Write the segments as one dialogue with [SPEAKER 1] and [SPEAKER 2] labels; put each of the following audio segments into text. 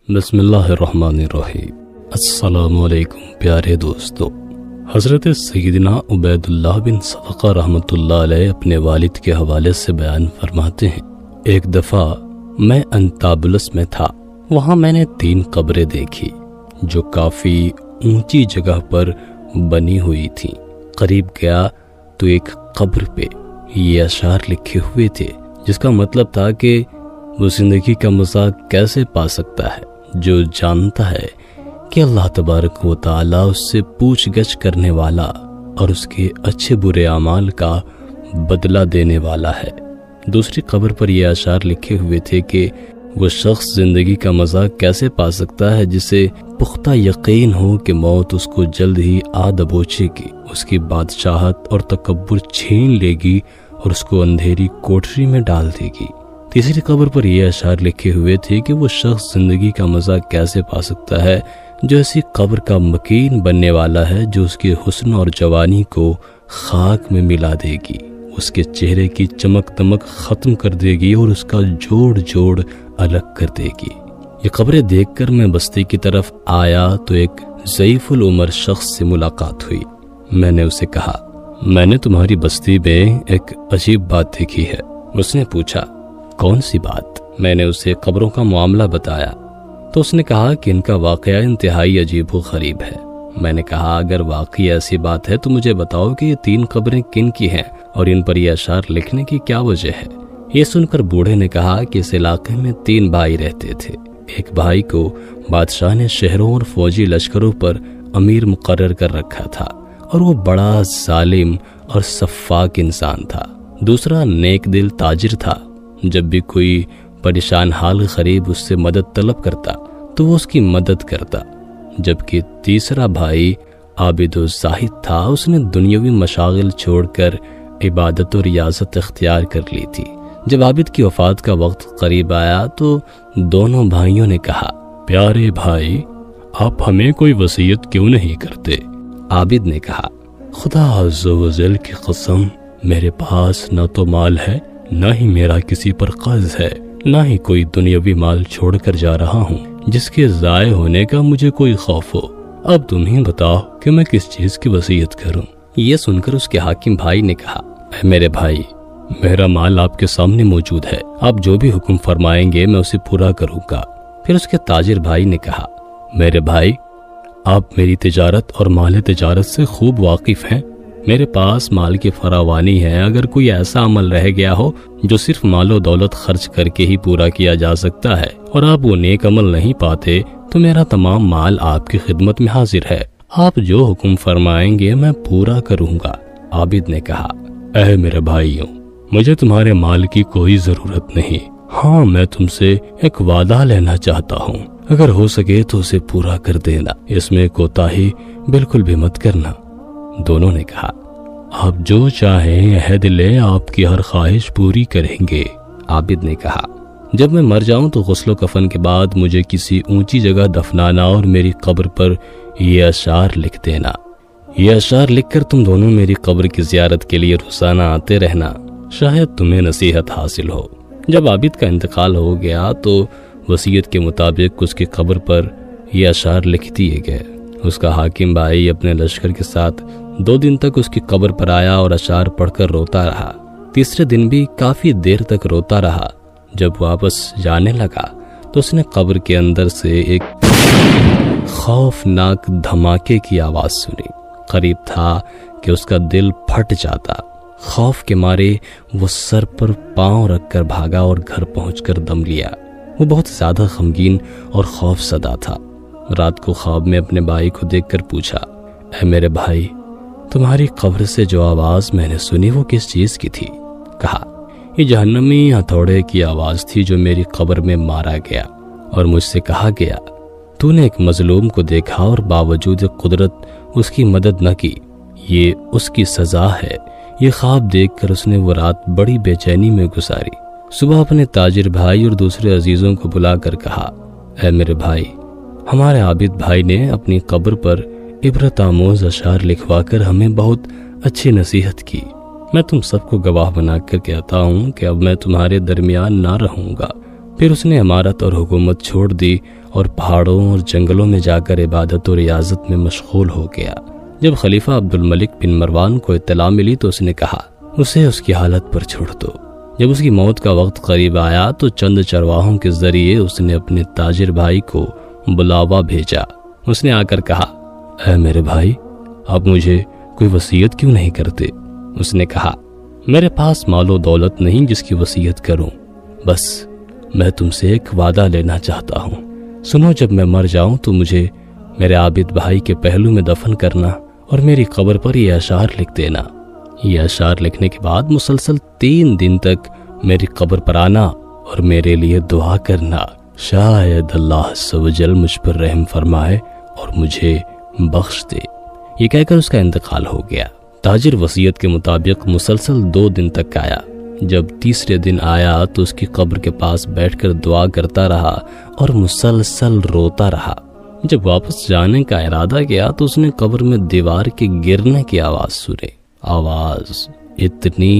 [SPEAKER 1] بسم اللہ الرحمن الرحیم۔ السلام علیکم پیارے دوستو۔ حضرت سیدنا عبید اللہ بن صدقہ رحمۃ اللہ علیہ اپنے والد کے حوالے سے بیان فرماتے ہیں، ایک دفعہ میں انتابلس میں تھا، وہاں میں نے 3 قبریں دیکھی جو کافی اونچی جگہ پر بنی ہوئی تھیں۔ قریب گیا تو ایک قبر پہ یہ اشعار لکھے ہوئے تھے، جس کا مطلب تھا کہ وہ زندگی کا مزہ کیسے پا سکتا ہے جو جانتا ہے کہ اللہ تبارک و تعالی اس سے پوچھ گچھ کرنے والا اور اس کے اچھے برے اعمال کا بدلہ دینے والا ہے۔ دوسری قبر پر یہ اشعار لکھے ہوئے تھے کہ وہ شخص زندگی کا مزہ کیسے پا سکتا ہے جسے پختہ یقین ہو کہ موت اس کو جلد ہی آ دبوچے گی، اس کی بادشاہت اور تکبر چھین لے گی اور اس کو اندھیری کوٹری میں ڈال دے گی۔ تیسری قبر پر یہ اشعار لکھے ہوئے تھے کہ وہ شخص زندگی کا مزہ کیسے پا سکتا ہے جو ایسی قبر کا مکین بننے والا ہے جو اس کے حسن اور جوانی کو خاک میں ملا دے گی، اس کے چہرے کی چمک دمک ختم کر دے گی اور اس کا جوڑ جوڑ الگ کر دے گی۔ یہ قبریں دیکھ کر میں بستی کی طرف آیا تو ایک ضعیف العمر شخص سے ملاقات ہوئی۔ میں نے اسے کہا، میں نے تمہاری بستی میں ایک عجیب بات دیکھی ہے۔ اس نے پوچھا، کون سی بات؟ میں نے اسے قبروں کا معاملہ بتایا تو اس نے کہا کہ ان کا واقعہ انتہائی عجیب و غریب ہے۔ میں نے کہا، اگر واقعی ایسی بات ہے تو مجھے بتاؤ کہ یہ 3 قبریں کن کی ہیں اور ان پر یہ اشعار لکھنے کی کیا وجہ ہے؟ یہ سن کر بوڑھے نے کہا کہ اس علاقے میں 3 بھائی رہتے تھے۔ ایک بھائی کو بادشاہ نے شہروں اور فوجی لشکروں پر امیر مقرر کر رکھا تھا اور وہ بڑا ظالم اور سفاک انسان تھا۔ دوسرا نیک دل تاجر تھا، جب بھی کوئی پریشان حال غریب اس سے مدد طلب کرتا تو وہ اس کی مدد کرتا۔ جبکہ تیسرا بھائی عابد و زاہد تھا، اس نے دنیاوی مشاغل چھوڑ کر عبادت و ریاضت اختیار کر لی تھی۔ جب عابد کی وفات کا وقت قریب آیا تو دونوں بھائیوں نے کہا، پیارے بھائی، آپ ہمیں کوئی وصیت کیوں نہیں کرتے؟ عابد نے کہا، خدا عز و جل کی قسم، میرے پاس نہ تو مال ہے، نہ ہی میرا کسی پر قرض ہے، نہ ہی کوئی دنیاوی مال چھوڑ کر جا رہا ہوں جس کے ضائع ہونے کا مجھے کوئی خوف ہو۔ اب تم ہی بتاؤ کہ میں کس چیز کی وصیت کروں؟ یہ سن کر اس کے حاکم بھائی نے کہا، اے میرے بھائی، میرا مال آپ کے سامنے موجود ہے، آپ جو بھی حکم فرمائیں گے میں اسے پورا کروں گا۔ پھر اس کے تاجر بھائی نے کہا، میرے بھائی، آپ میری تجارت اور مال تجارت سے خوب واقف ہیں، میرے پاس مال کی فراوانی ہے، اگر کوئی ایسا عمل رہ گیا ہو جو صرف مال و دولت خرچ کر کے ہی پورا کیا جا سکتا ہے اور آپ وہ نیک عمل نہیں پاتے تو میرا تمام مال آپ کی خدمت میں حاضر ہے، آپ جو حکم فرمائیں گے میں پورا کروں گا۔ عابد نے کہا، اے میرے بھائیوں، مجھے تمہارے مال کی کوئی ضرورت نہیں، ہاں میں تم سے ایک وعدہ لینا چاہتا ہوں، اگر ہو سکے تو اسے پورا کر دینا، اس میں کوتاہی بالکل بھی مت کرنا۔ دونوں نے کہا، آپ جو چاہیں عہد لیں، آپ کی ہر خواہش پوری کریں گے۔ عابد نے کہا، جب میں مر جاؤں تو غسل و کفن کے بعد مجھے کسی اونچی جگہ دفنانا اور میری قبر پر یہ اشعار لکھ دینا۔ یہ اشعار لکھ کر تم دونوں میری قبر کی زیارت کے لیے روزانہ آتے رہنا، شاید تمہیں نصیحت حاصل ہو۔ جب عابد کا انتقال ہو گیا تو وصیت کے مطابق اس کی قبر پر یہ اشعار لکھ دیے گئے۔ اس کا حاکم بھائی اپنے لشکر کے ساتھ 2 دن تک اس کی قبر پر آیا اور اشعار پڑھ کر روتا رہا۔ تیسرے دن بھی کافی دیر تک روتا رہا۔ جب واپس جانے لگا تو اس نے قبر کے اندر سے ایک خوفناک دھماکے کی آواز سنی۔ قریب تھا کہ اس کا دل پھٹ جاتا۔ خوف کے مارے وہ سر پر پاؤں رکھ کر بھاگا اور گھر پہنچ کر دم لیا۔ وہ بہت زیادہ غمگین اور خوف زدہ تھا۔ رات کو خواب میں اپنے بھائی کو دیکھ کر پوچھا، اے میرے بھائی، تمہاری قبر سے جو آواز میں نے سنی وہ کس چیز کی تھی؟ کہا، یہ جہنمی ہتھوڑے کی آواز تھی جو میری قبر میں مارا گیا اور مجھ سے کہا گیا، تو نے ایک مظلوم کو دیکھا اور باوجود قدرت اس کی مدد نہ کی، یہ اس کی سزا ہے۔ یہ خواب دیکھ کر اس نے وہ رات بڑی بے چینی میں گزاری۔ صبح اپنے تاجر بھائی اور دوسرے عزیزوں کو بلا کر کہا، اے میرے بھائی، ہمارے عابد بھائی نے اپنی قبر پر عبرت آموز اشعار لکھوا کر ہمیں بہت اچھی نصیحت کی۔ میں تم سب کو گواہ بنا کر کہتا ہوں کہ اب میں تمہارے درمیان نہ رہوں گا، پھر اس نے عمارت اور حکومت چھوڑ دی اور پہاڑوں اور جنگلوں میں جا کر عبادت اور ریاضت میں مشغول ہو گیا۔ جب خلیفہ عبد الملک بن مروان کو اطلاع ملی تو اس نے کہا اسے اس کی حالت پر چھوڑ دو۔ جب اس کی موت کا وقت قریب آیا تو چند چرواہوں کے ذریعے اس نے اپنے تاجر بھائی کو بلاوا بھیجا۔ اس نے آ کر کہا اے میرے بھائی، آپ مجھے کوئی وصیت کیوں نہیں کرتے؟ اس نے کہا میرے پاس مال و دولت نہیں جس کی وصیت کروں، بس میں تم سے ایک وعدہ لینا چاہتا ہوں۔ سنو، جب میں مر جاؤں تو مجھے میرے عابد بھائی کے پہلو میں دفن کرنا اور میری قبر پر یہ اشعار لکھ دینا۔ یہ اشعار لکھنے کے بعد مسلسل 3 دن تک میری قبر پر آنا اور میرے لیے دعا کرنا، شاید اللہ عز و جل مجھ پر رحم فرمائے اور مجھے بخش دے۔ یہ کہہ کر اس کا انتقال ہو گیا۔ تاجر وصیت کے مطابق مسلسل 2 دن تک آیا۔ جب تیسرے دن آیا تو اس کی قبر کے پاس بیٹھ کر دعا کرتا رہا اور مسلسل روتا رہا۔ جب واپس جانے کا ارادہ کیا تو اس نے قبر میں دیوار کے گرنے کی آواز سنی۔ آواز اتنی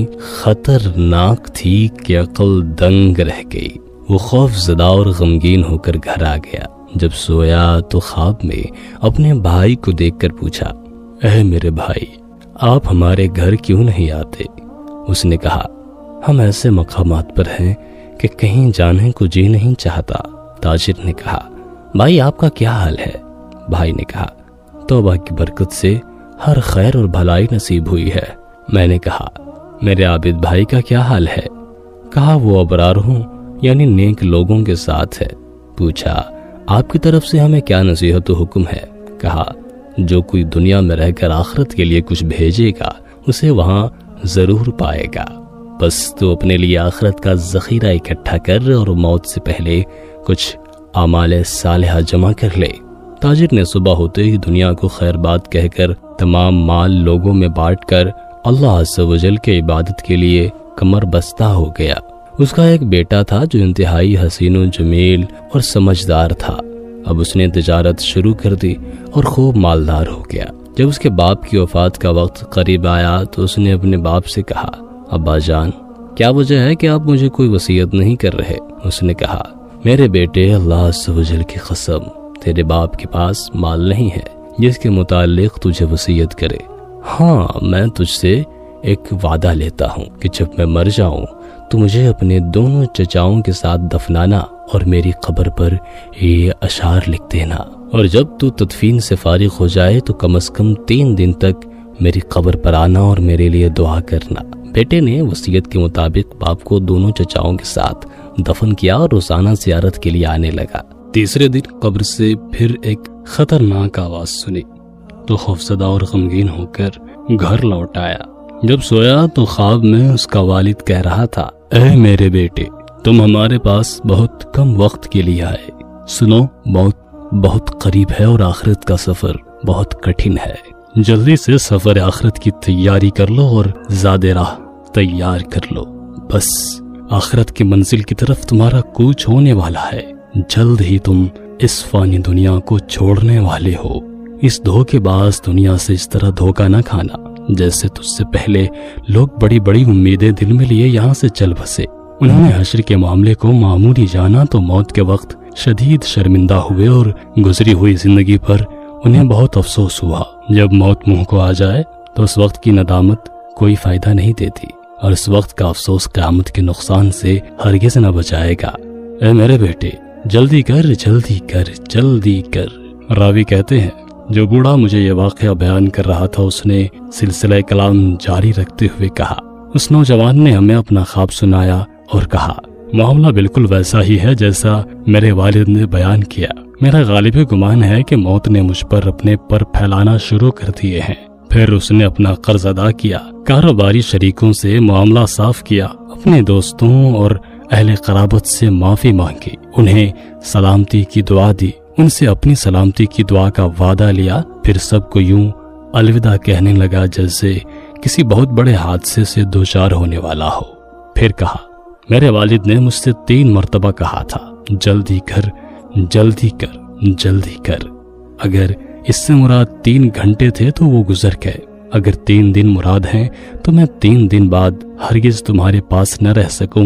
[SPEAKER 1] خطرناک تھی کہ عقل دنگ رہ گئی۔ وہ خوف زدہ اور غمگین ہو کر گھر آ گیا۔ جب سویا تو خواب میں اپنے بھائی کو دیکھ کر پوچھا اے میرے بھائی، آپ ہمارے گھر کیوں نہیں آتے؟ اس نے کہا ہم ایسے مقامات پر ہیں کہ کہیں جانے کو جی نہیں چاہتا۔ تاجر نے کہا بھائی آپ کا کیا حال ہے؟ بھائی نے کہا توبہ کی برکت سے ہر خیر اور بھلائی نصیب ہوئی ہے۔ میں نے کہا میرے عابد بھائی کا کیا حال ہے؟ کہا وہ ابرار ہوں یعنی نیک لوگوں کے ساتھ ہے۔ پوچھا آپ کی طرف سے ہمیں کیا نصیحت و حکم ہے؟ کہا جو کوئی دنیا میں رہ کر آخرت کے لیے کچھ بھیجے گا اسے وہاں ضرور پائے گا، بس تو اپنے لیے آخرت کا ذخیرہ اکٹھا کر اور موت سے پہلے کچھ اعمال صالحہ جمع کر لے۔ تاجر نے صبح ہوتے ہی دنیا کو خیر بات کہہ کر تمام مال لوگوں میں بانٹ کر اللہ عز و جل کے عبادت کے لیے کمر بستہ ہو گیا۔ اس کا ایک بیٹا تھا جو انتہائی حسین و جمیل اور سمجھدار تھا۔ اب اس نے تجارت شروع کر دی اور خوب مالدار ہو گیا۔ جب اس کے باپ کی وفات کا وقت قریب آیا تو اس نے اپنے باپ سے کہا ابا جان، کیا وجہ ہے کہ آپ مجھے کوئی وصیت نہیں کر رہے؟ اس نے کہا میرے بیٹے، اللہ عز و جل کی قسم، تیرے باپ کے پاس مال نہیں ہے جس کے متعلق تجھے وصیت کرے۔ ہاں، میں تجھ سے ایک وعدہ لیتا ہوں کہ جب میں مر جاؤں تو مجھے اپنے دونوں چچاؤں کے ساتھ دفنانا اور میری قبر پر یہ اشعار لکھ دینا، اور جب تو تدفین سے فارغ ہو جائے تو کم از کم 3 دن تک میری قبر پر آنا اور میرے لیے دعا کرنا۔ بیٹے نے وصیت کے مطابق باپ کو دونوں چچاؤں کے ساتھ دفن کیا اور روزانہ زیارت کے لیے آنے لگا۔ تیسرے دن قبر سے پھر ایک خطرناک آواز سنی تو خوفزدہ اور غمگین ہو کر گھر لوٹ آیا۔ جب سویا تو خواب میں اس کا والد کہہ رہا تھا اے میرے بیٹے، تم ہمارے پاس بہت کم وقت کے لیے آئے۔ سنو، موت بہت قریب ہے اور آخرت کا سفر بہت کٹھن ہے۔ جلدی سے سفر آخرت کی تیاری کر لو اور زیادہ راہ تیار کر لو، بس آخرت کی منزل کی طرف تمہارا کوچ ہونے والا ہے۔ جلد ہی تم اس فانی دنیا کو چھوڑنے والے ہو۔ اس دھوکے باز دنیا سے اس طرح دھوکہ نہ کھانا جیسے تجھ سے پہلے لوگ بڑی بڑی امیدیں دل میں لیے یہاں سے چل بسے۔ انہوں نے حشر کے معاملے کو معمولی جانا تو موت کے وقت شدید شرمندہ ہوئے اور گزری ہوئی زندگی پر انہیں بہت افسوس ہوا۔ جب موت منہ کو آ جائے تو اس وقت کی ندامت کوئی فائدہ نہیں دیتی، اور اس وقت کا افسوس قیامت کے نقصان سے ہرگز نہ بچائے گا۔ اے میرے بیٹے، جلدی کر جلدی کر جلدی کر۔ راوی کہتے ہیں جو بوڑھا مجھے یہ واقعہ بیان کر رہا تھا اس نے سلسلہ کلام جاری رکھتے ہوئے کہا اس نوجوان نے ہمیں اپنا خواب سنایا اور کہا معاملہ بالکل ویسا ہی ہے جیسا میرے والد نے بیان کیا۔ میرا غالب گمان ہے کہ موت نے مجھ پر اپنے پر پھیلانا شروع کر دیے ہیں۔ پھر اس نے اپنا قرض ادا کیا، کاروباری شریکوں سے معاملہ صاف کیا، اپنے دوستوں اور اہل قرابت سے معافی مانگی، انہیں سلامتی کی دعا دی، ان سے اپنی سلامتی کی دعا کا وعدہ لیا، پھر سب کو یوں الوداع کہنے لگا جیسے کسی بہت بڑے حادثے سے دوچار ہونے والا ہو۔ پھر کہا میرے والد نے مجھ سے 3 مرتبہ کہا تھا جلدی کر جلدی کر جلدی کر۔ اگر اس سے مراد 3 گھنٹے تھے تو وہ گزر گئے، اگر 3 دن مراد ہیں تو میں 3 دن بعد ہرگز تمہارے پاس نہ رہ سکوں گا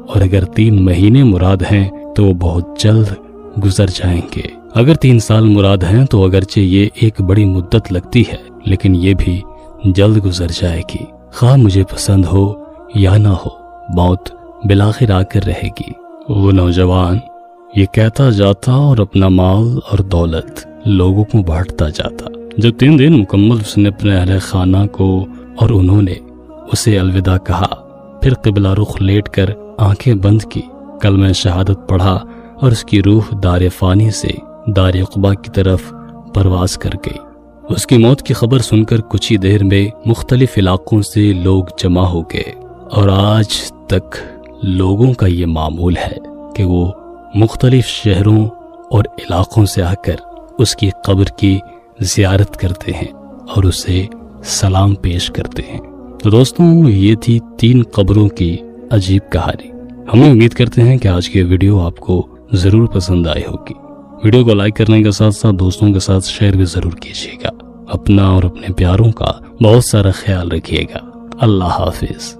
[SPEAKER 1] और अगर 3 महीने मुराद हैं तो वो बहुत जल्द गुजर जाएंगे। अगर 3 साल मुराद हैं तो अगरचे ये एक बड़ी मुद्दत लगती है, लेकिन ये भी जल्द गुजर जाएगी। खा मुझे पसंद हो या ना हो, मौत बिलाखिर आकर रहेगी। वो नौजवान ये कहता जाता और अपना माल और दौलत लोगों को बांटता जाता। जब 3 दिन मुकम्मल उसने अपने अहले खाना को और उन्होंने उसे अलविदा कहा, फिर क़िबला रुख लेट कर आंखें बंद की, कलमा शहादत पढ़ा और उसकी रूह दार फानी से दार उक़बा की तरफ परवाज कर गई। उसकी मौत की खबर सुनकर कुछ ही देर में मुख्तलिफ इलाकों से लोग जमा हो गए और आज तक लोगों का ये मामूल है कि वो मुख्तलिफ शहरों और इलाकों से आकर उसकी कब्र की ज़ियारत करते हैं और उसे सलाम पेश करते हैं। तो दोस्तों, ये थी 3 कब्रों की अजीब कहानी। हम उम्मीद करते हैं कि आज की वीडियो आपको ज़रूर पसंद आई होगी। वीडियो को लाइक करने के साथ साथ दोस्तों के साथ शेयर भी ज़रूर कीजिएगा। अपना और अपने प्यारों का बहुत सारा ख्याल रखिएगा। अल्लाह हाफिज़।